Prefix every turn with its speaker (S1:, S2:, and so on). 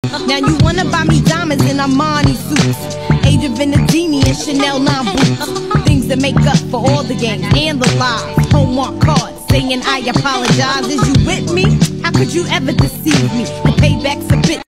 S1: Now you wanna buy me diamonds and Armani suits, Age of Venedini and Chanel 9 boots, things that make up for all the games and the lies. Hallmark cards saying I apologize. Is you with me? How could you ever deceive me? The payback's a bitch.